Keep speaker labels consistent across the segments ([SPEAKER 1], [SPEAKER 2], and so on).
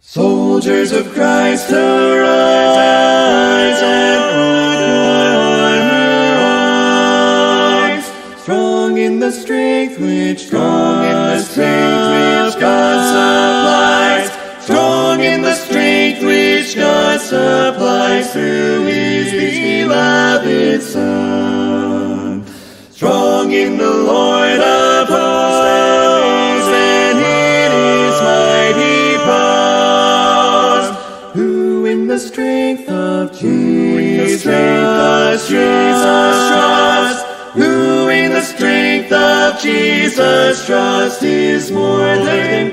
[SPEAKER 1] Soldiers of Christ, arise and put your armor on. Strong in the strength which God supplies. Strong in the strength which God supplies through His beloved Son. Strong in the Lord of hosts and in His mighty powers, who in the strength of Jesus trust, who in the strength of Jesus trust is more than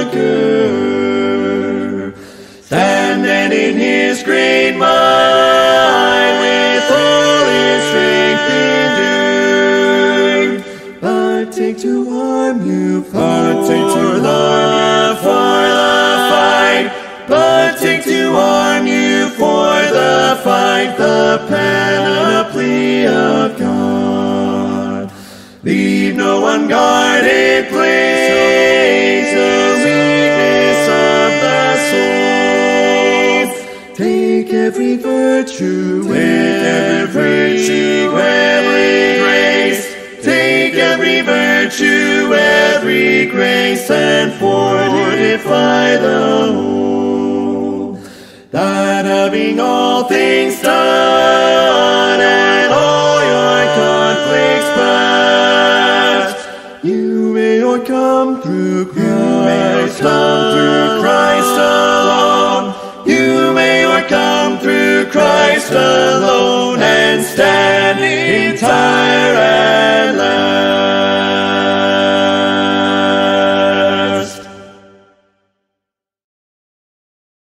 [SPEAKER 1] conqueror. Stand then in His great might, with all His strength endued. Partake to arm you for the fight. Partake to arm you for the fight, the panoply of God. Leave no unguarded place, the weakness of the soul. Take every virtue, every grace. Take every virtue, every grace, and fortify the whole. That having all things done and all your conflicts past, you may overcome through Christ alone. You may overcome through Christ alone.